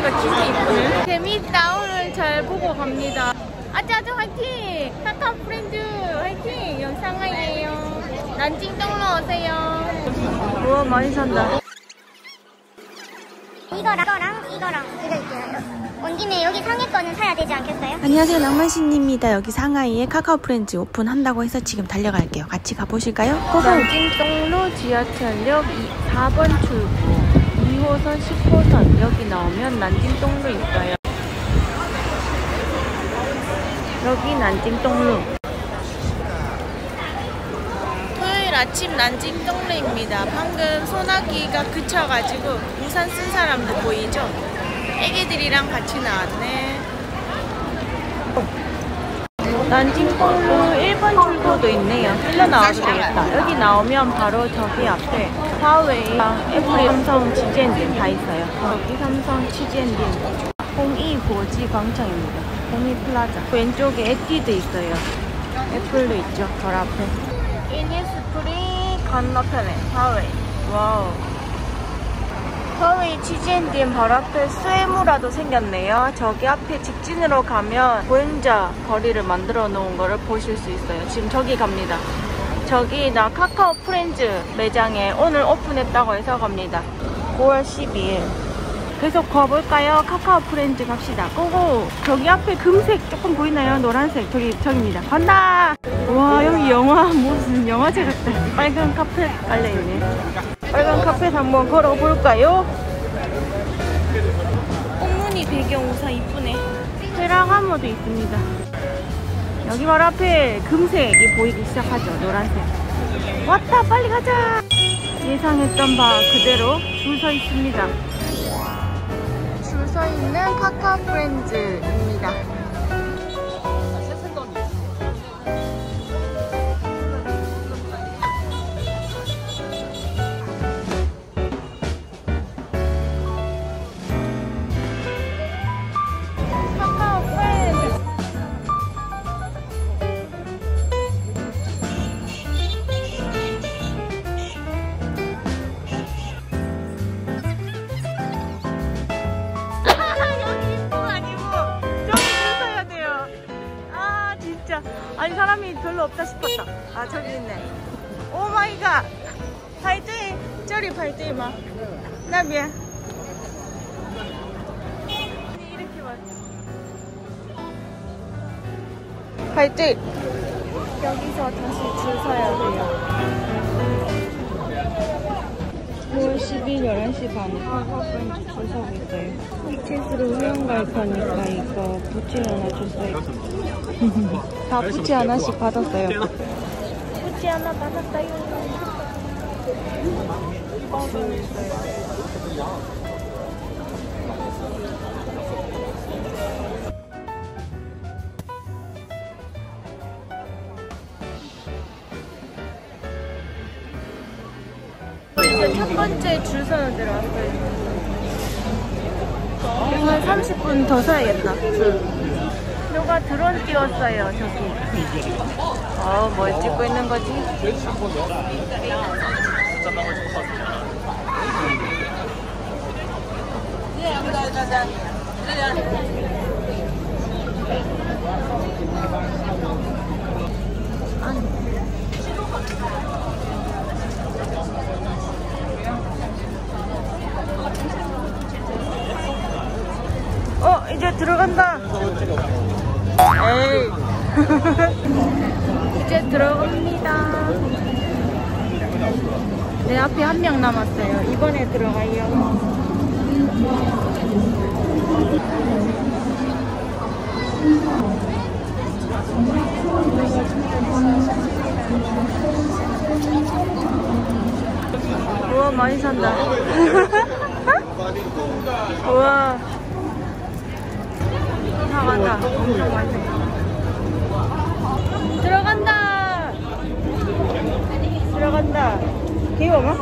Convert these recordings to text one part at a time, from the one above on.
보니까 진짜 이쁘네. 재밌다. 오늘 잘 보고 갑니다. 아자아자 화이팅! 카카오 프렌즈 화이팅! 여기 상하이에요. 난징동로 오세요. 우와 많이 산다. 이거랑 드릴게요. 온 김에 여기 상해 거는 사야 되지 않겠어요? 안녕하세요, 낭만신입니다. 여기 상하이에 카카오 프렌즈 오픈한다고 해서 지금 달려갈게요. 같이 가보실까요? 난징동로 지하철역 4번 출구 2호선 10호선 여기 나오면 난징동로 있어요. 여기 난징동로. 토요일 아침 난징동로입니다. 방금 소나기가 그쳐가지고 우산 쓴 사람들 보이죠? 애기들이랑 같이 나왔네. 난징동로 1번 출구도 있네요. 일로 나와도 되겠다. 여기 나오면 바로 저기 앞에 화웨이랑 애플, 삼성, 치즈앤딘 다 있어요. 여기 삼성, 치즈앤딘 홍이 고지 광장입니다. 홍이 플라자. 왼쪽에 에뛰드 있어요. 애플도 있죠. 바로 앞에. 이니스프리 건너편에 화웨이. 와우. 화웨이 치즈앤딘 바로 앞에 스웨무라도 생겼네요. 저기 앞에 직진으로 가면 보행자 거리를 만들어 놓은 거를 보실 수 있어요. 지금 저기 갑니다. 저기 나 카카오 프렌즈 매장에 오늘 오픈했다고 해서 갑니다. 9월 12일. 계속 가볼까요? 카카오 프렌즈 갑시다. 고고! 저기 앞에 금색 조금 보이나요? 노란색. 저기입니다. 간다! 와, 여기 영화, 무슨 영화제 같다. 빨간 카펫 깔려있네. 빨간 카펫 한번 걸어볼까요? 옥무늬 배경 우산 이쁘네. 페라가모도 있습니다. 여기 바로 앞에 금색이 보이기 시작하죠. 노란색. 왔다! 빨리 가자! 예상했던 바 그대로 줄 서 있습니다. 줄 서 있는 카카오 프렌즈입니다. 아니 사람이 별로 없다 싶었다. 아 저기 있네. 오 마이 갓. 파이트이 저리 파이트이 마. 나비야. 이렇게 왔어. 파이트이. 여기서 다시 줄 서야 돼요. 9월 10일 11시 반 카카오 프렌즈 줄 서고 있어요. 티켓으로 회원 가입하니까 이거 부채 하나 줬어요. 다 부채 하나씩 받았어요. 부채 하나 받았어요. 이제 첫 번째 줄 서는 데로 왔어요. 한 30분 더 서야겠다. 누가 드론 띄웠어요, 저기. 뭘 찍고 있는 거지? 이제 들어간다. 에이. 이제 들어갑니다. 내 앞에 한 명 남았어요. 이번에 들어가요. 우와 많이 산다. 우와 다 간다. 엄청 많이 산다. 들어간다. 들어간다. 귀여워.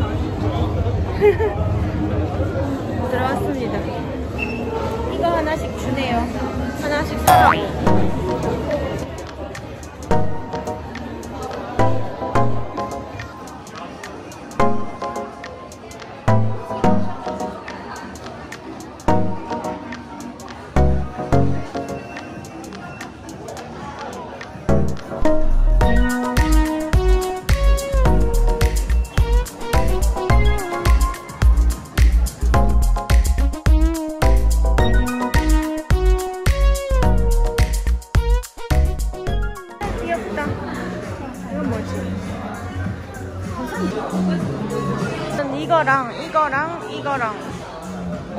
들어왔습니다. 이거 하나씩 주네요. 하나씩 사라고.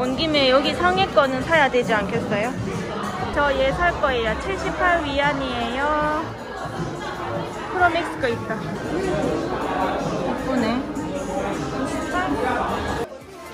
온 김에 여기 상해 거는 사야 되지 않겠어요? 저 얘 살 거예요. 78 위안이에요. 프로맥스 거 있다. 예쁘네. 98.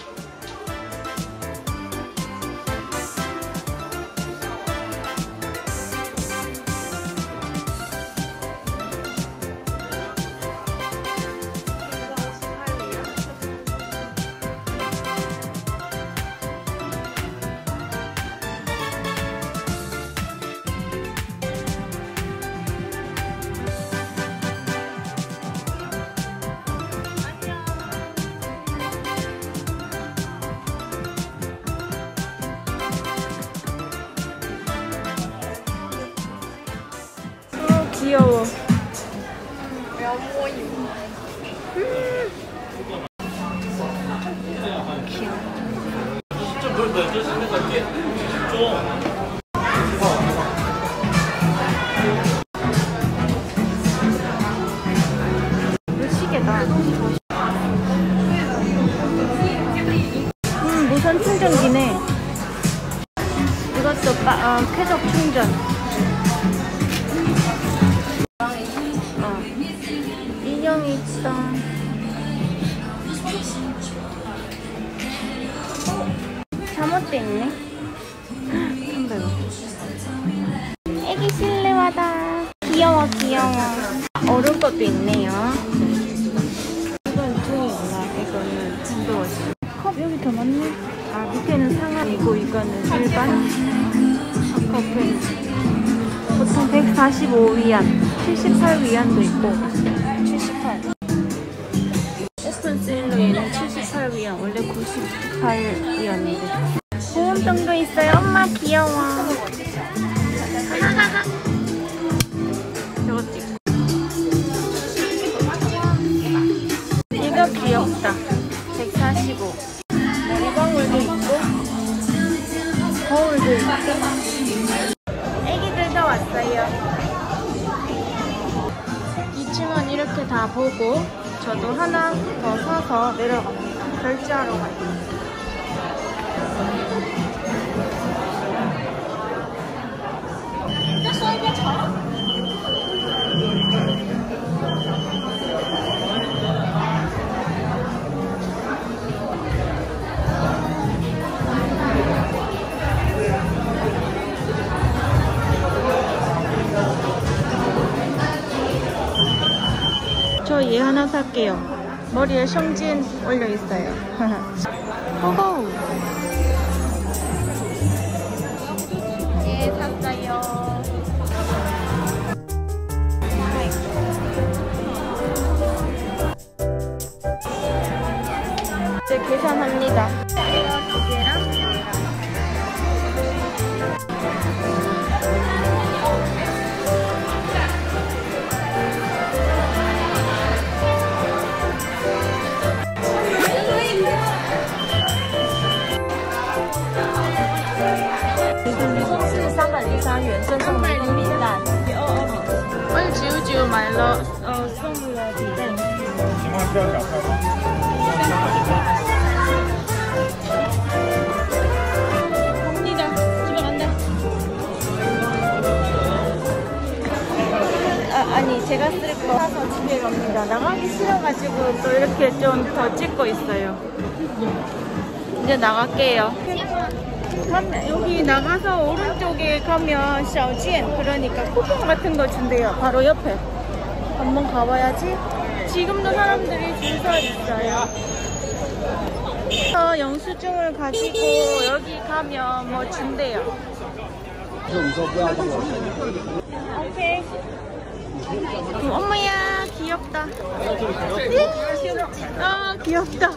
귀여워. 이거 시계다. 무선 충전기네. 이것도 쾌적 충전. 인형이 있어. 잠옷도 있네. 300원. 애기 실내화다. 귀여워 귀여워. 어른 것도 있네요. 이건 뚱이구나. 이거는 300원씩. 컵 여기 더 많네. 아 밑에는 상한이고 이거는 일반 카카오 프렌즈. 보통 145위안, 78위안도 있고 78. 오픈 세일로 얘는 78위안, 원래 98위안인데 보온병도 있어요. 엄마 귀여워. 저것도 있고. 이거 귀엽다. 145. 머리방울도 있고 거울도 있고. 애기들도 왔어요. 2층은 이렇게 다 보고 저도 하나 더 사서 내려갑니다. 결제하러 가요. 저 얘 하나 살게요. 머리에 성진 올려 있어요. 고고. 예, 샀어요. 이제 계산합니다. 이거 2개랑 오늘 지우지우 말러 선물로 비단. 갑니다. 집에 간다. 아니 제가 쓸 거 사서 집에 갑니다. 나가기 싫어가지고 또 이렇게 좀 더 찍고 있어요. 이제 나갈게요. 여기 나가서 오른쪽에 가면 샤오지엔, 그러니까 쿠폰 같은 거 준대요. 바로 옆에 한번 가봐야지. 지금도 사람들이 줄 서 있어요. 영수증을 가지고 여기 가면 뭐 준대요. 오케이. 엄마야 귀엽다. 아 귀엽다.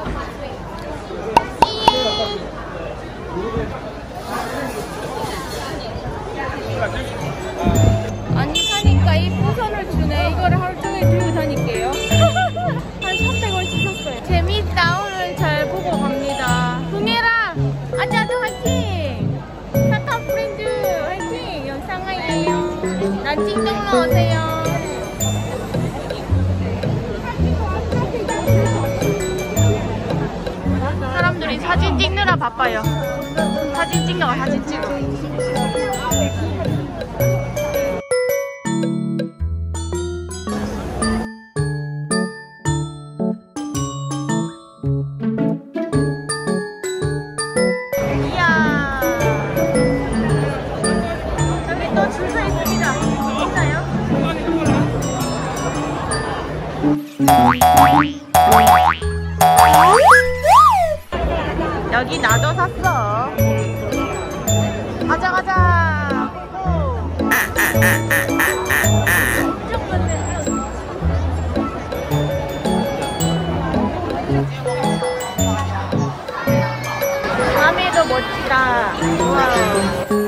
아니 사니까 이 풍선을 주네. 이거를 하루 종일 들고 다닐게요. 한 300원씩 샀어요. 재밌다. 오늘 잘 보고 갑니다. 흥해라. 아자도 화이팅. 카카오 프렌즈 화이팅. 영상화이에요. 난징 놀러 오세요. 사람들이 사진 찍는 찍느라 바빠요. 사진 찍는 거 사진 찍어. 이야. 저기 또 줄 서 있습니다. 있나요? 여기 나도 샀어. 가자 가자. 밤에도 멋지다. 우와.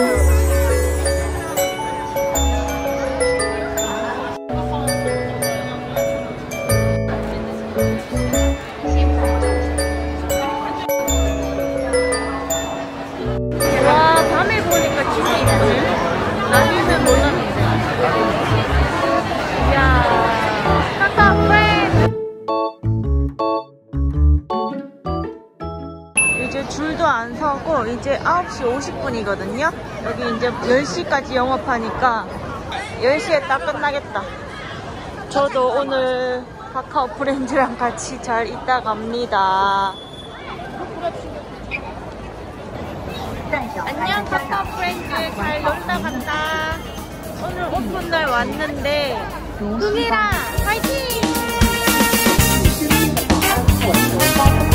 와, 밤에 보니까 진짜 이쁘네. 낮에는 몰랐는데. 이야, 카카오 프렌즈. 이제 줄도 안 서고 이제 9시 50분이거든요. 여기 이제 10시까지 영업하니까 10시에 딱 끝나겠다. 저도 오늘 카카오 프렌즈랑 같이 잘 있다 갑니다. 안녕 카카오 프렌즈, 잘 놀다 간다. 오늘 오픈날 왔는데 꿈이랑 파이팅!